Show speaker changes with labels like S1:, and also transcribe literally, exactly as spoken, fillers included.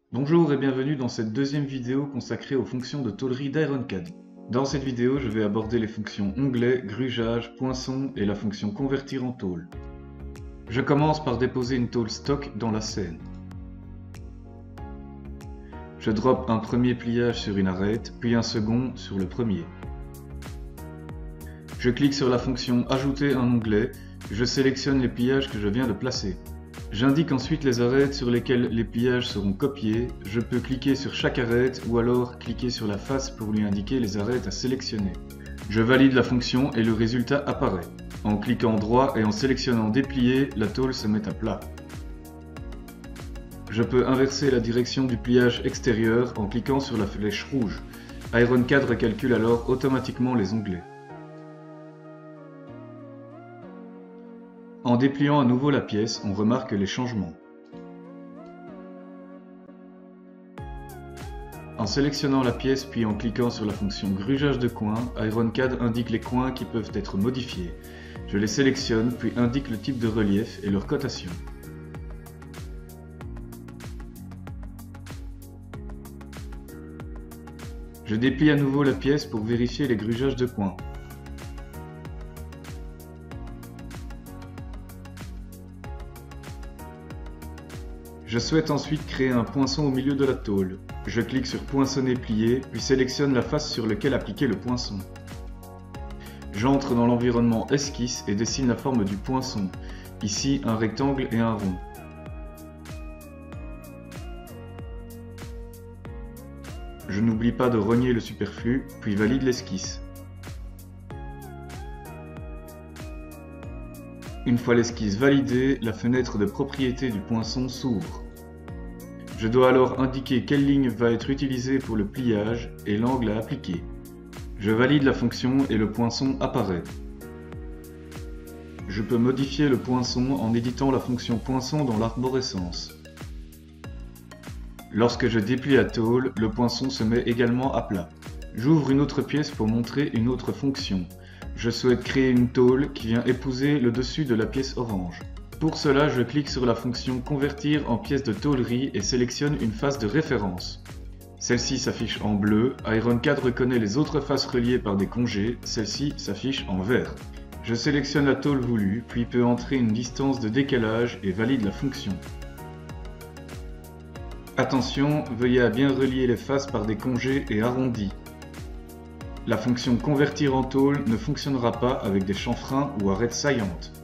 S1: Bonjour et bienvenue dans cette deuxième vidéo consacrée aux fonctions de tôlerie d'Ironcad. Dans cette vidéo, je vais aborder les fonctions onglet, grugeage, poinçon et la fonction convertir en tôle. Je commence par déposer une tôle stock dans la scène. Je drop un premier pliage sur une arête, puis un second sur le premier. Je clique sur la fonction ajouter un onglet, je sélectionne les pliages que je viens de placer. J'indique ensuite les arêtes sur lesquelles les pliages seront copiés. Je peux cliquer sur chaque arête ou alors cliquer sur la face pour lui indiquer les arêtes à sélectionner. Je valide la fonction et le résultat apparaît. En cliquant droit et en sélectionnant déplier, la tôle se met à plat. Je peux inverser la direction du pliage extérieur en cliquant sur la flèche rouge. Ironcad recalcule alors automatiquement les onglets. En dépliant à nouveau la pièce, on remarque les changements. En sélectionnant la pièce puis en cliquant sur la fonction grugeage de coins, Ironcad indique les coins qui peuvent être modifiés. Je les sélectionne puis indique le type de relief et leur cotation. Je déplie à nouveau la pièce pour vérifier les grugeages de coins. Je souhaite ensuite créer un poinçon au milieu de la tôle. Je clique sur poinçonner plié, puis sélectionne la face sur laquelle appliquer le poinçon. J'entre dans l'environnement esquisse et dessine la forme du poinçon, ici un rectangle et un rond. Je n'oublie pas de rogner le superflu, puis valide l'esquisse. Une fois l'esquisse validée, la fenêtre de propriété du poinçon s'ouvre. Je dois alors indiquer quelle ligne va être utilisée pour le pliage et l'angle à appliquer. Je valide la fonction et le poinçon apparaît. Je peux modifier le poinçon en éditant la fonction poinçon dans l'arborescence. Lorsque je déplie la tôle, le poinçon se met également à plat. J'ouvre une autre pièce pour montrer une autre fonction. Je souhaite créer une tôle qui vient épouser le dessus de la pièce orange. Pour cela, je clique sur la fonction convertir en pièce de tôlerie et sélectionne une face de référence. Celle-ci s'affiche en bleu, Ironcad reconnaît les autres faces reliées par des congés, celle-ci s'affiche en vert. Je sélectionne la tôle voulue, puis peux entrer une distance de décalage et valide la fonction. Attention, veuillez à bien relier les faces par des congés et arrondis. La fonction convertir en tôle ne fonctionnera pas avec des chanfreins ou arêtes saillantes.